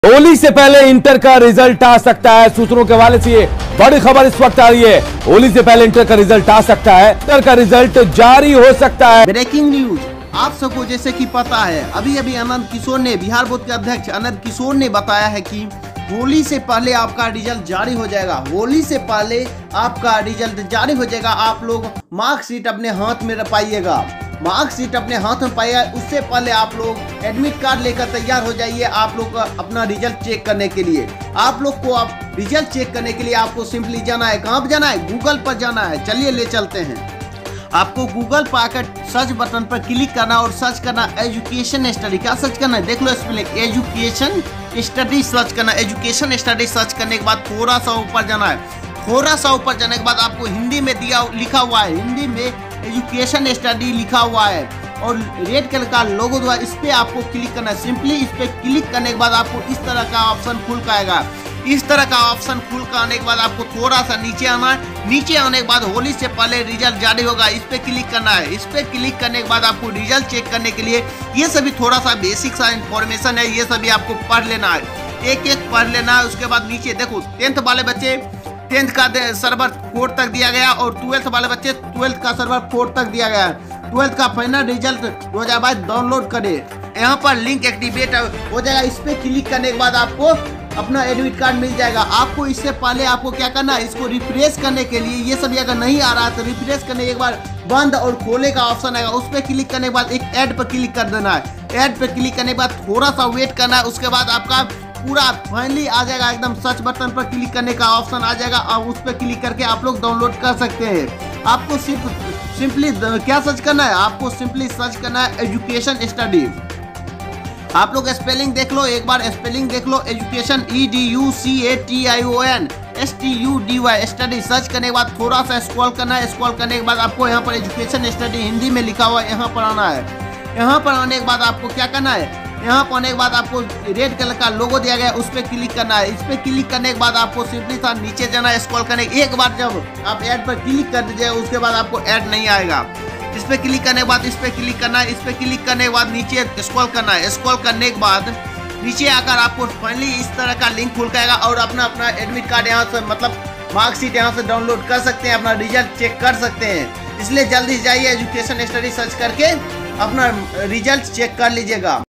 होली से पहले इंटर का रिजल्ट आ सकता है। सूत्रों के हवाले से ये बड़ी खबर इस वक्त आ रही है। होली से पहले इंटर का रिजल्ट आ सकता है, इंटर का रिजल्ट जारी हो सकता है। ब्रेकिंग न्यूज आप सबको जैसे कि पता है, अभी आनंद किशोर ने, बिहार बोर्ड के अध्यक्ष आनंद किशोर ने बताया है कि होली से पहले आपका रिजल्ट जारी हो जाएगा। होली से पहले आपका रिजल्ट जारी हो जाएगा। आप लोग मार्कशीट अपने हाथ में पाइएगा, मार्कशीट अपने हाथ में पाइएगा। उससे पहले आप लोग एडमिट कार्ड लेकर तैयार हो जाइए। आप लोग अपना रिजल्ट चेक करने के लिए, आप लोग को आप रिजल्ट चेक करने के लिए आपको सिंपली जाना है। कहाँ पर जाना है? गूगल पर जाना है। चलिए ले चलते हैं। आपको गूगल पर आकर सर्च बटन पर क्लिक करना और सर्च करना एजुकेशन स्टडी। क्या सर्च करना है? देख लो स्पेलिंग, एजुकेशन स्टडी सर्च करना। एजुकेशन स्टडी सर्च करने के बाद थोड़ा सा ऊपर जाना है। थोड़ा सा ऊपर जाने के बाद आपको हिंदी में लिखा हुआ है, हिंदी में एजुकेशन स्टडी लिखा हुआ है और रेड कलर का लोगो द्वारा इस पे आपको क्लिक करना है। सिंपली इस पे क्लिक करने के बाद आपको इस तरह का ऑप्शन खुल कर आएगा। इस तरह का ऑप्शन खुल कर आने के बाद आपको थोड़ा सा नीचे आना है। नीचे आने के बाद होली से पहले रिजल्ट जारी होगा, इस पे क्लिक करना है। इस पे क्लिक करने के बाद आपको रिजल्ट चेक करने के लिए ये सभी थोड़ा सा बेसिक सा इंफॉर्मेशन है, ये सभी आपको पढ़ लेना है, एक एक पढ़ लेना है। उसके बाद नीचे देखो 10th वाले बच्चे 10th का सर्वर 4 तक दिया गया और 12th वाले बच्चे 12th का सर्वर 4 तक दिया गया। 12th का फाइनल रिजल्ट 2022 डाउनलोड करें। यहाँ पर लिंक एक्टिवेट हो जाएगा। इस पे क्लिक करने के बाद आपको अपना एडमिट कार्ड मिल जाएगा। आपको इससे पहले आपको क्या करना है, इसको रिफ्रेश करने के लिए, ये सभी अगर नहीं आ रहा है तो रिफ्रेश करने के बाद बंद और खोले का ऑप्शन आएगा। उस पर क्लिक करने के बाद एक ऐड पर क्लिक कर देना है। ऐड पर क्लिक करने के बाद थोड़ा सा वेट करना है। उसके बाद आपका पूरा फाइनली आ जाएगा, एकदम सर्च बटन पर क्लिक करने का ऑप्शन आ जाएगा और उस पर क्लिक करके आप लोग डाउनलोड कर सकते हैं। आपको सिंपली क्या सर्च करना है? आपको सिंपली सर्च करना है एजुकेशन स्टडी। आप लोग स्पेलिंग देख लो, एक बार स्पेलिंग देख लो, education EDUCATION STUDY study. Search करने के बाद थोड़ा सा स्क्रॉल करना है। स्क्रॉल करने के बाद आपको यहाँ पर एजुकेशन स्टडी हिंदी में लिखा हुआ है, यहाँ पर आना है। यहाँ पर आने के बाद आपको क्या करना है? यहाँ पर आने के बाद आपको रेड कलर का लोगो दिया गया है, उस पर क्लिक करना है। इस पर क्लिक करने के बाद आपको सिंपली था नीचे जाना है, स्क्रॉल करने। एक बार जब आप ऐड पर क्लिक कर दीजिए उसके बाद आपको ऐड नहीं आएगा। इस पे क्लिक करने के बाद इस पे क्लिक करना है। इस पे क्लिक करने के बाद नीचे स्क्रॉल करना है। स्क्रॉल करने के बाद नीचे आकर आपको फाइनली इस तरह का लिंक खुल जाएगा और अपना एडमिट कार्ड यहाँ से, मतलब मार्कशीट यहाँ से डाउनलोड कर सकते हैं, अपना रिजल्ट चेक कर सकते हैं। इसलिए जल्दी जाइए एजुकेशन स्टडी सर्च करके अपना रिजल्ट चेक कर लीजिएगा।